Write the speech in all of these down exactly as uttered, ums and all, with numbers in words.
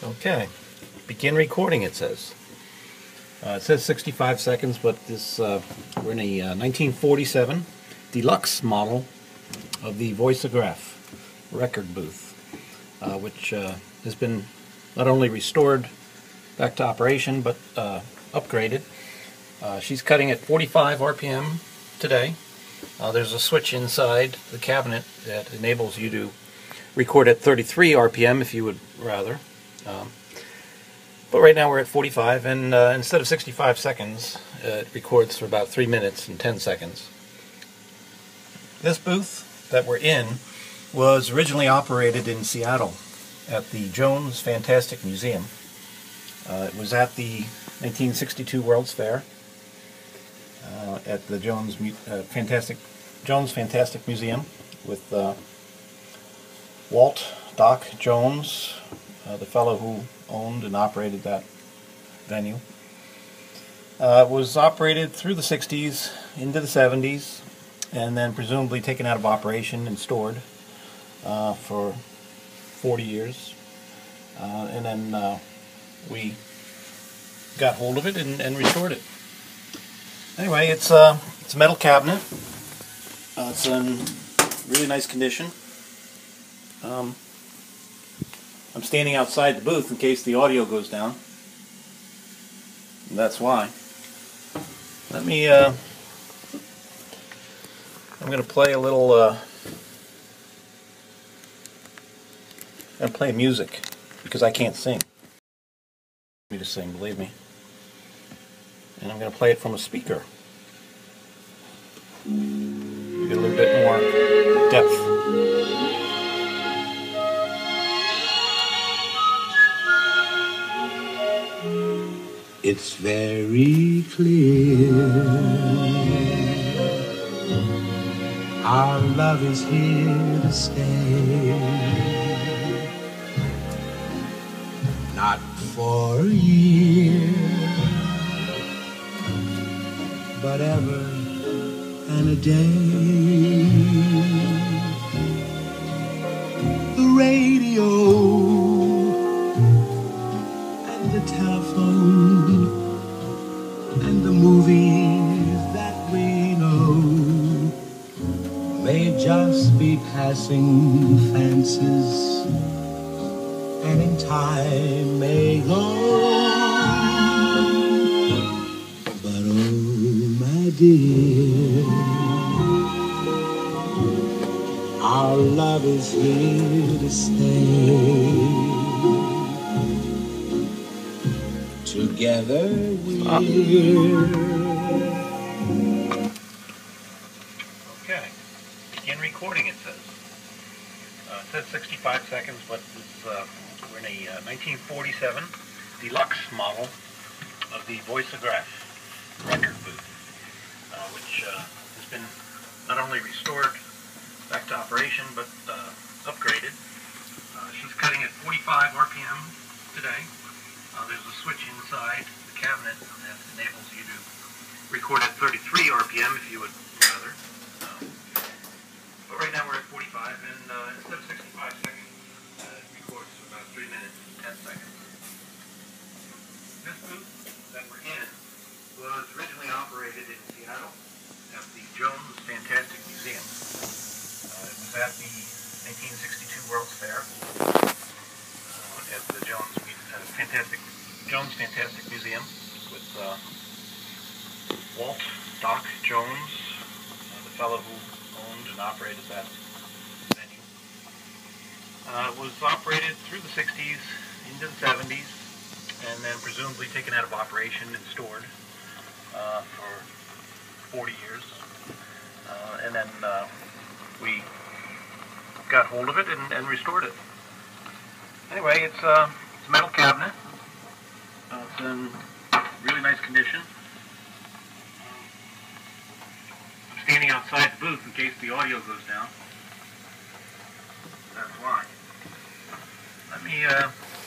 Okay, begin recording, it says. Uh, it says sixty-five seconds, but this uh, we're in a uh, nineteen forty-seven deluxe model of the Voiceograph record booth, uh, which uh, has been not only restored back to operation, but uh, upgraded. Uh, she's cutting at forty-five R P M today. Uh, there's a switch inside the cabinet that enables you to record at thirty-three R P M if you would rather. Um, but right now we're at forty-five, and uh, instead of sixty-five seconds, uh, it records for about three minutes and ten seconds. This booth that we're in was originally operated in Seattle at the Jones Fantastic Museum. Uh, it was at the nineteen sixty-two World's Fair uh, at the Jones uh, Fantastic Jones Fantastic Museum with uh, Walt Doc Jones, uh, the fellow who owned and operated that venue. Uh, it was operated through the sixties into the seventies, and then presumably taken out of operation and stored uh, for forty years. Uh, and then uh, we got hold of it and, and restored it. Anyway, it's, uh, it's a metal cabinet. Uh, it's in really nice condition. Um, I'm standing outside the booth in case the audio goes down. And that's why. Let me, uh, I'm going to play a little, uh, I'm going to play music because I can't sing. Me to sing, believe me. And I'm going to play it from a speaker. Get a little bit more depth. It's very clear our love is here to stay, not for a year, but ever and a day. The radio and the telephone and the movies that we know may just be passing fancies, and in time may go. But oh my dear, our love is here to stay. Together we're... Okay, begin recording, it says. Uh, it says sixty-five seconds, but it's, uh, we're in a uh, nineteen forty-seven deluxe model of the Voiceograph record booth, uh, which uh, has been not only restored back to operation, but uh, upgraded. Uh, she's cutting at forty-five R P M today. Uh, there's a switch inside the cabinet that enables you to record at thirty-three R P M if you would rather. Um, but right now we're at forty-five, and uh, instead of sixty-five seconds, uh, it records for about three minutes and ten seconds. This booth that we're in was originally operated in Seattle at the Jones Fantastic Museum. Uh, it was at the nineteen sixty-two World's Fair uh, at the Jones uh, Fantastic Jones Fantastic Museum with uh, Walt Doc Jones, uh, the fellow who owned and operated that venue. Uh, it was operated through the sixties into the seventies, and then presumably taken out of operation and stored uh, for forty years. Uh, and then uh, we got hold of it and, and restored it. Anyway, it's, uh, it's a metal cabinet. Uh, it's in really nice condition. I'm standing outside the booth in case the audio goes down. That's why. Let me, uh,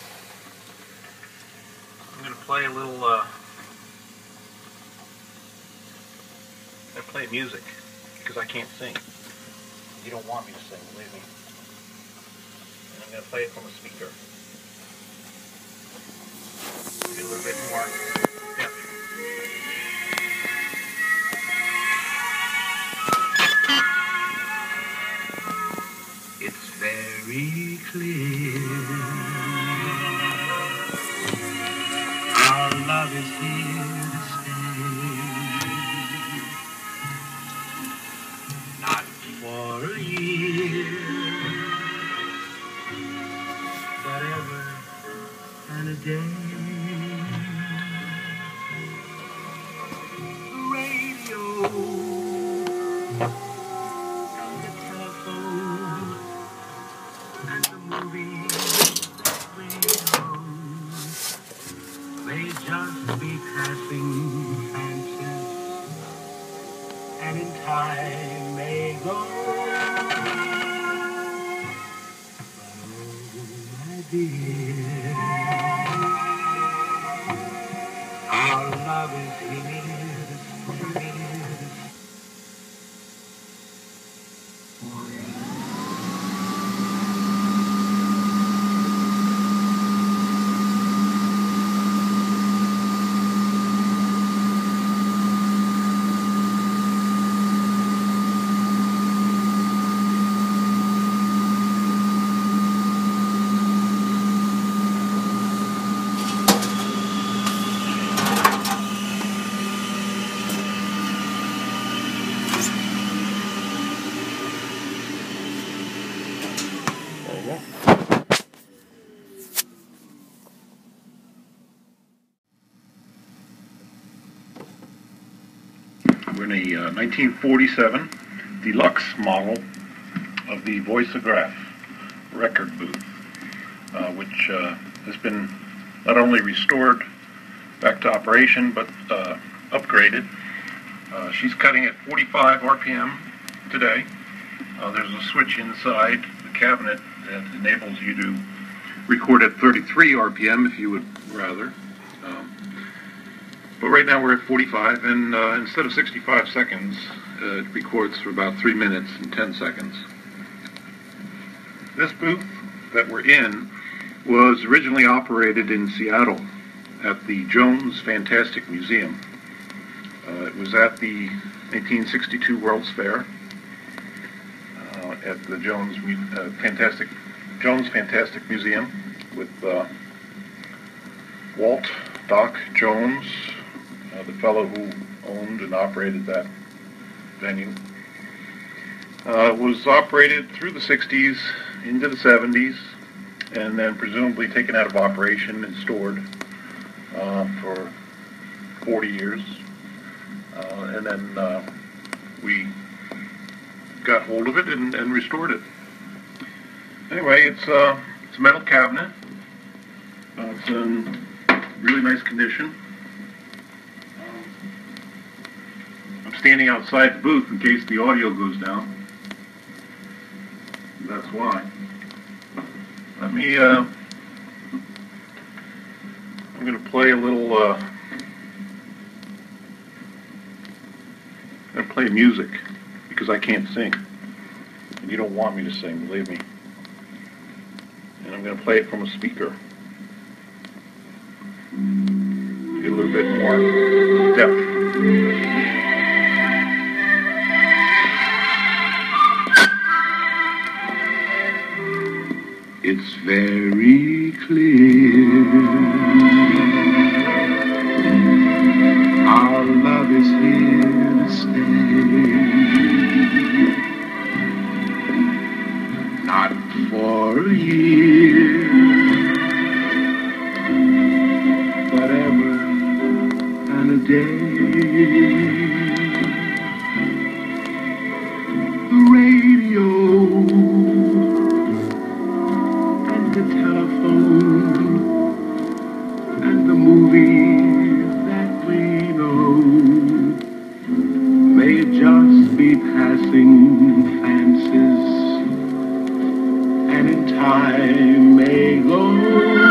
I'm going to play a little, uh, I play music because I can't sing. You don't want me to sing, believe me. And I'm going to play it from a speaker. love is here to stay. Not for a year, but ever and a day. The radio and the telephone and the movies that we know may just be passing fancies, and in time may go. But oh, my dear, our love is here to stay. We're in a uh, nineteen forty-seven deluxe model of the Voice-O-Graph record booth, uh, which uh, has been not only restored back to operation, but uh, upgraded. Uh, she's cutting at forty-five R P M today. Uh, there's a switch inside the cabinet that enables you to record at thirty-three R P M if you would rather. Um, But right now we're at forty-five, and uh, instead of sixty-five seconds, uh, it records for about three minutes and ten seconds. This booth that we're in was originally operated in Seattle at the Jones Fantastic Museum. Uh, it was at the nineteen sixty-two World's Fair uh, at the Jones uh, Fantastic Jones Fantastic Museum with uh, Walt Doc Jones, Uh, the fellow who owned and operated that venue. Uh, was operated through the sixties into the seventies, and then presumably taken out of operation and stored uh, for forty years. Uh, and then uh, we got hold of it and, and restored it. Anyway, it's, uh, it's a metal cabinet. Uh, it's in really nice condition. Standing outside the booth in case the audio goes down. That's why. Let me, uh, I'm going to play a little, uh, I'm going to play music because I can't sing. And you don't want me to sing, believe me. And I'm going to play it from a speaker. Get a little bit more depth. It's very clear our love is here to stay. Not for a year, but ever and a day. The radio, the telephone, and the movies that we know may just be passing fancies, and in time may go.